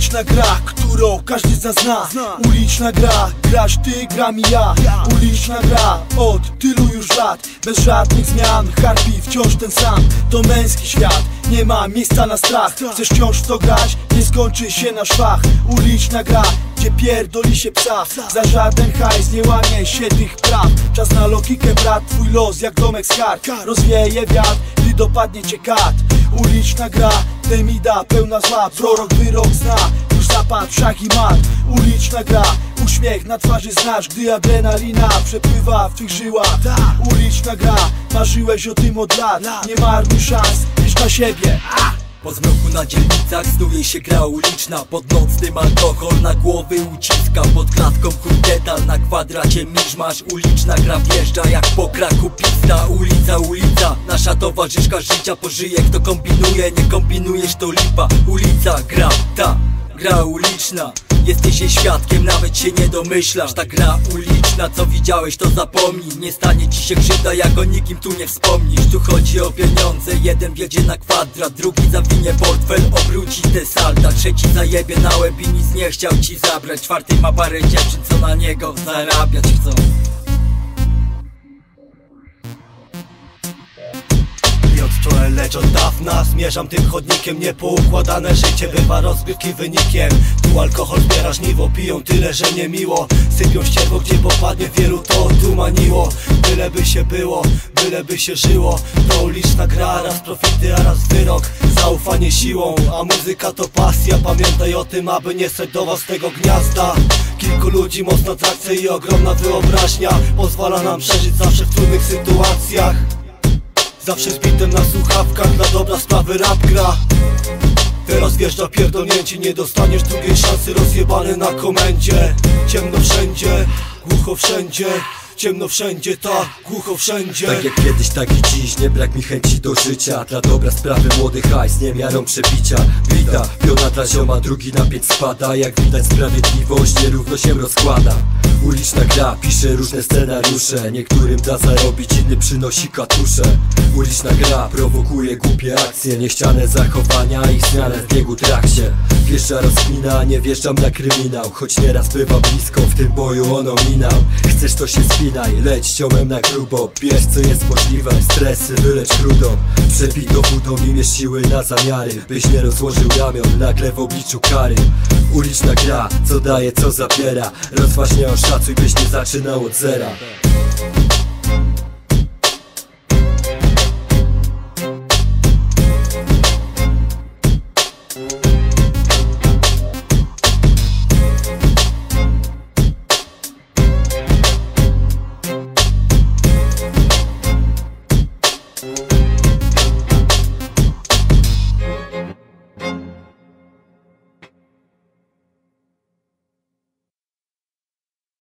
Uliczna gra, którą każdy zna. Uliczna gra, grasz ty, gram i ja. Uliczna gra, od tylu już lat, bez żadnych zmian. Harpi wciąż ten sam, to męski świat. Nie ma miejsca na strach, chcesz wciąż w to grać, nie skończy się nasz fach. Uliczna gra, gdzie pierdoli się psa. Za żaden hajs nie łamie się tych praw. Czas na logikę brat, twój los jak domek z kart. Rozwieje wiatr, gdy dopadnie cię kat. Uliczna gra, temida pełna zła. Prorok wyrok zna, już zapadł szach i mat. Uliczna gra, uśmiech na twarzy znasz, gdy adrenalina przepływa w twych żyłach. Uliczna gra, marzyłeś o tym od lat. Nie marnuj szans, licz na siebie. Po zmroku na dzielnicach snuje się gra uliczna. Pod nocnym alkohol na głowy uciska. Pod klatką kurdetal, na kwadracie miszmasz. Uliczna gra wjeżdża jak po kraku pizda. Ulica, nasza towarzyszka życia. Pożyje kto kombinuje, nie kombinujesz to lipa. Ulica, gra, ta gra uliczna. Jesteś jej świadkiem, nawet się nie domyślasz. Ta gra uliczna, co widziałeś to zapomnij. Nie stanie ci się krzywda, jak o nikim tu nie wspomnisz. Tu chodzi o pieniądze, jeden wjedzie na kwadrat, drugi zawinie portfel, obróci te salda. Trzeci zajebie na łeb i nic nie chciał ci zabrać. Czwarty ma parę dziewczyn, co na niego zarabiać chcą. To lecz od dawna zmierzam tym chodnikiem. Niepoukładane życie bywa rozgrywki wynikiem. Tu alkohol zbiera żniwo, piją tyle, że nie miło. Sypią ścierwo, gdzie popadnie, wielu to odumaniło. Byle by się było, byle by się żyło. To uliczna gra, raz profity, a raz wyrok. Zaufanie siłą, a muzyka to pasja. Pamiętaj o tym, aby nie stać do was tego gniazda. Kilku ludzi, mocna atrakcja i ogromna wyobraźnia pozwala nam przeżyć zawsze w trudnych sytuacjach. Zawsze z bitem na słuchawkach, dla dobra sprawy rap gra. Teraz wjeżdża pierdolnięcie, nie dostaniesz drugiej szansy. Rozjebany na komendzie. Ciemno wszędzie, głucho wszędzie. Ciemno wszędzie, tak, głucho wszędzie. Tak jak kiedyś, tak i dziś, nie brak mi chęci do życia. Dla dobra sprawy młody hajs, nie miarą przebicia. Wita, piona dla zioma, drugi napięć spada. Jak widać sprawiedliwość nierówno się rozkłada. Uliczna gra, pisze różne scenariusze. Niektórym da zarobić, inny przynosi katusze. Uliczna gra prowokuje głupie akcje. Niechciane zachowania i zmianę w biegu trakcie. Wjeżdża rozkmina, nie wjeżdżam na kryminał. Choć nieraz bywa blisko, w tym boju o nominał. Chcesz to się spinaj, leć ciomem na grubo. Bierz co jest możliwe, stresy wylecz krudą. Przebij dowódą i mierz siły na zamiary. Byś nie rozłożył ramion, nagle w obliczu kary. Uliczna gra, co daje, co zabiera. Rozważnie oszacuj, byś nie zaczynał od zera. Yeah.